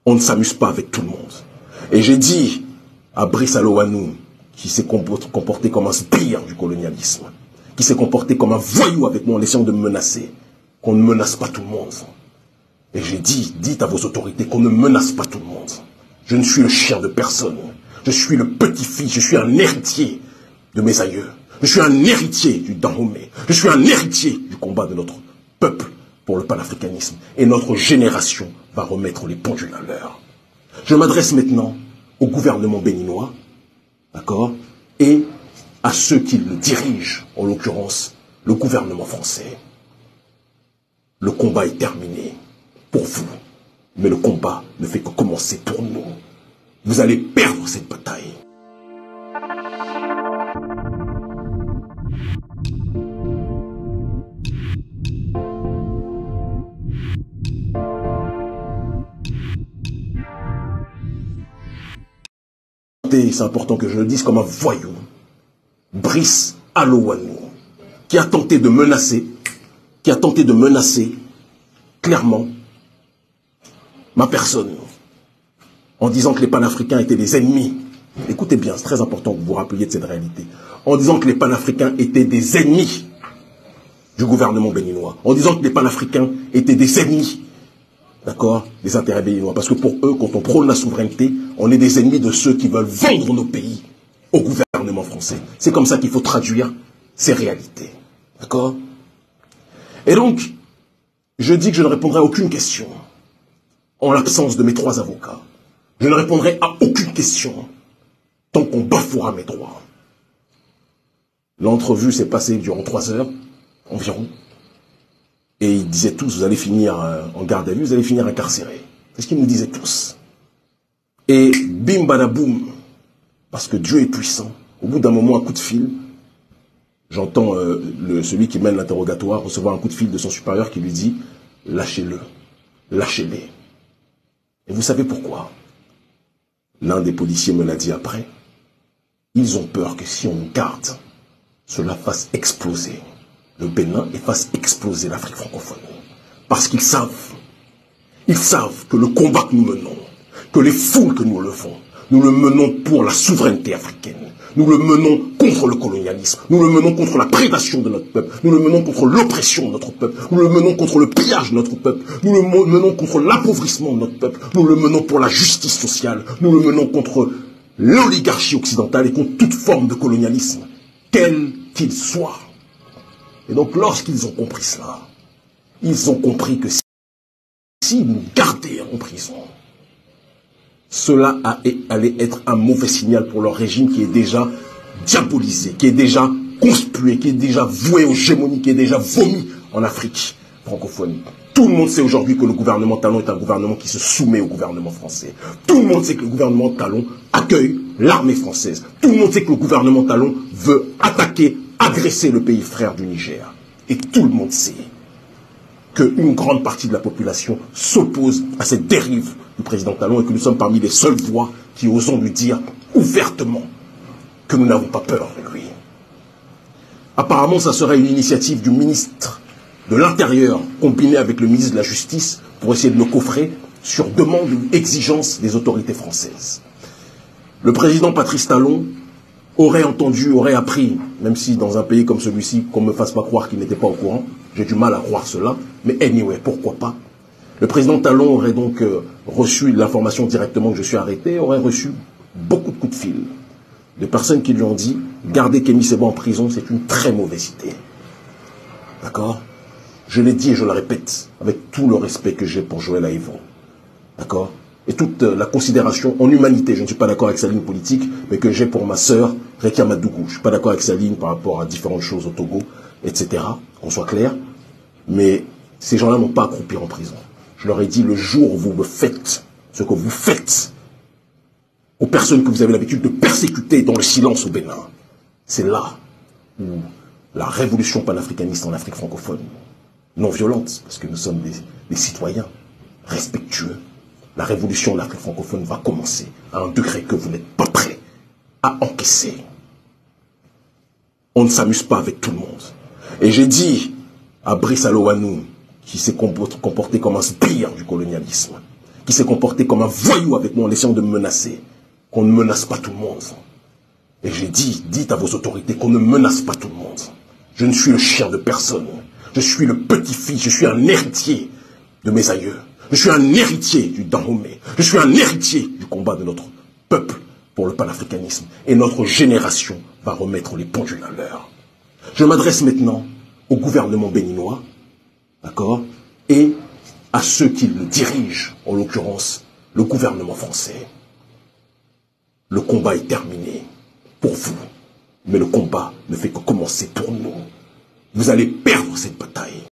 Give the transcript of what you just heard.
On ne s'amuse pas avec tout le monde. Et j'ai dit à Brice Alowanou, qui s'est comporté comme un sbire du colonialisme, qui s'est comporté comme un voyou avec moi en essayant de me menacer, qu'on ne menace pas tout le monde. Et j'ai dit, dites à vos autorités qu'on ne menace pas tout le monde. Je ne suis le chien de personne. Je suis le petit-fils, je suis un héritier de mes aïeux. Je suis un héritier du Dahomey. Je suis un héritier du combat de notre peuple pour le panafricanisme. Et notre génération va remettre les pendules à l'heure. Je m'adresse maintenant au gouvernement béninois, d'accord, et à ceux qui le dirigent, en l'occurrence le gouvernement français. Le combat est terminé pour vous, mais le combat ne fait que commencer pour nous. Vous allez perdre cette bataille. C'est important que je le dise comme un voyou, Brice Alowanou, qui a tenté de menacer, clairement ma personne, en disant que les panafricains étaient des ennemis. Écoutez bien, c'est très important que vous vous rappeliez de cette réalité. En disant que les panafricains étaient des ennemis du gouvernement béninois. En disant que les panafricains étaient des ennemis, d'accord, des intérêts béninois. Parce que pour eux, quand on prône la souveraineté, on est des ennemis de ceux qui veulent vendre nos pays au gouvernement français. C'est comme ça qu'il faut traduire ces réalités. D'accord? Et donc, je dis que je ne répondrai à aucune question en l'absence de mes 3 avocats. Je ne répondrai à aucune question tant qu'on bafouera mes droits. L'entrevue s'est passée durant 3 heures environ. Et ils disaient tous, vous allez finir en garde à vue, vous allez finir incarcéré. C'est ce qu'ils nous disaient tous. Et bim badaboum, parce que Dieu est puissant, au bout d'un moment, un coup de fil, j'entends celui qui mène l'interrogatoire recevoir un coup de fil de son supérieur qui lui dit « Lâchez-le, lâchez-les ». Et vous savez pourquoi? L'un des policiers me l'a dit après. Ils ont peur que si on garde, cela fasse exploser le Bénin et fasse exploser l'Afrique francophone. Parce qu'ils savent que le combat que nous menons, que les foules que nous levons, nous le menons pour la souveraineté africaine. Nous le menons contre le colonialisme. Nous le menons contre la prédation de notre peuple. Nous le menons contre l'oppression de notre peuple. Nous le menons contre le pillage de notre peuple. Nous le menons contre l'appauvrissement de notre peuple. Nous le menons pour la justice sociale. Nous le menons contre l'oligarchie occidentale et contre toute forme de colonialisme, quel qu'il soit. Et donc, lorsqu'ils ont compris cela, ils ont compris que s'ils nous gardaient en prison, cela allait être un mauvais signal pour leur régime qui est déjà diabolisé, qui est déjà conspué, qui est déjà voué aux gémonies, qui est déjà vomi en Afrique francophone. Tout le monde sait aujourd'hui que le gouvernement Talon est un gouvernement qui se soumet au gouvernement français. Tout le monde sait que le gouvernement Talon accueille l'armée française. Tout le monde sait que le gouvernement Talon veut attaquer, agresser le pays frère du Niger. Et tout le monde sait qu'une grande partie de la population s'oppose à cette dérive du président Talon et que nous sommes parmi les seules voix qui osons lui dire ouvertement que nous n'avons pas peur de lui. Apparemment, ça serait une initiative du ministre de l'Intérieur combinée avec le ministre de la Justice pour essayer de le coffrer sur demande ou exigence des autorités françaises. Le président Patrice Talon aurait entendu, aurait appris, même si dans un pays comme celui-ci, qu'on ne me fasse pas croire qu'il n'était pas au courant, j'ai du mal à croire cela, mais anyway, pourquoi pas. Le président Talon aurait donc reçu l'information directement que je suis arrêté, aurait reçu beaucoup de coups de fil de personnes qui lui ont dit « Garder Kémy Séba en prison, c'est une très mauvaise idée. » D'accord? Je l'ai dit et je le répète, avec tout le respect que j'ai pour Joël Aïvo. D'accord? Et toute la considération en humanité, je ne suis pas d'accord avec sa ligne politique, mais que j'ai pour ma sœur, Rekia Madougou. Je ne suis pas d'accord avec sa ligne par rapport à différentes choses au Togo, etc. Qu'on soit clair. Mais ces gens-là n'ont pas à croupir en prison. Je leur ai dit, le jour où vous me faites ce que vous faites aux personnes que vous avez l'habitude de persécuter dans le silence au Bénin, c'est là où la révolution panafricaniste en Afrique francophone, non violente, parce que nous sommes des citoyens respectueux, la révolution en Afrique francophone va commencer à un degré que vous n'êtes pas prêts à encaisser. On ne s'amuse pas avec tout le monde. Et j'ai dit à Brice Alowanou, qui s'est comporté comme un sbire du colonialisme, qui s'est comporté comme un voyou avec moi en essayant de me menacer, qu'on ne menace pas tout le monde. Et j'ai dit, dites à vos autorités qu'on ne menace pas tout le monde. Je ne suis le chien de personne. Je suis le petit-fils, je suis un héritier de mes aïeux. Je suis un héritier du Dahomey. Je suis un héritier du combat de notre peuple pour le panafricanisme. Et notre génération va remettre les pendules à l'heure. Je m'adresse maintenant au gouvernement béninois, d'accord, et à ceux qui le dirigent, en l'occurrence le gouvernement français. Le combat est terminé pour vous, mais le combat ne fait que commencer pour nous. Vous allez perdre cette bataille.